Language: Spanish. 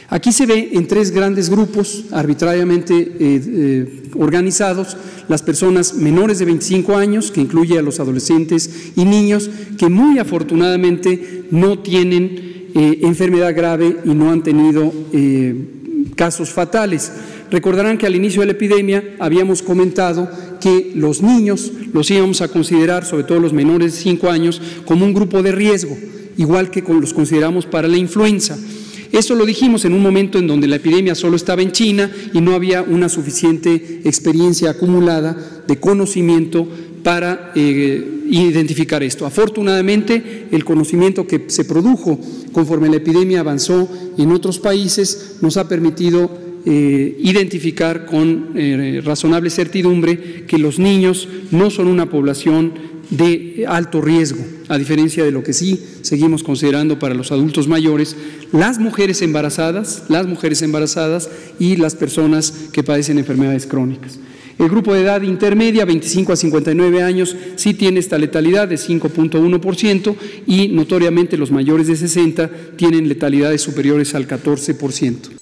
Aquí se ve en tres grandes grupos arbitrariamente organizados las personas menores de 25 años, que incluye a los adolescentes y niños, que muy afortunadamente no tienen enfermedad grave y no han tenido casos fatales. Recordarán que al inicio de la epidemia habíamos comentado que los niños los íbamos a considerar, sobre todo los menores de 5 años, como un grupo de riesgo, igual que los consideramos para la influenza. Esto lo dijimos en un momento en donde la epidemia solo estaba en China y no había una suficiente experiencia acumulada de conocimiento para identificar esto. Afortunadamente, el conocimiento que se produjo conforme la epidemia avanzó en otros países nos ha permitido identificar con razonable certidumbre que los niños no son una población de alto riesgo, a diferencia de lo que sí seguimos considerando para los adultos mayores, las mujeres embarazadas y las personas que padecen enfermedades crónicas. El grupo de edad intermedia, 25 a 59 años, sí tiene esta letalidad de 5.1% y notoriamente los mayores de 60 tienen letalidades superiores al 14%.